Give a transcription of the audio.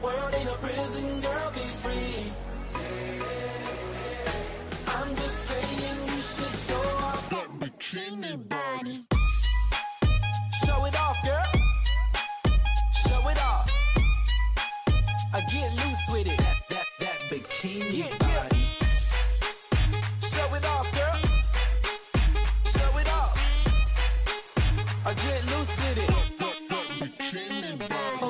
world ain't a prison, girl, be free. I'm just saying you should show off that bikini body. Show it off, girl. Show it off. I get loose with it. That bikini body. Show it off, girl. Show it off. I get loose with it.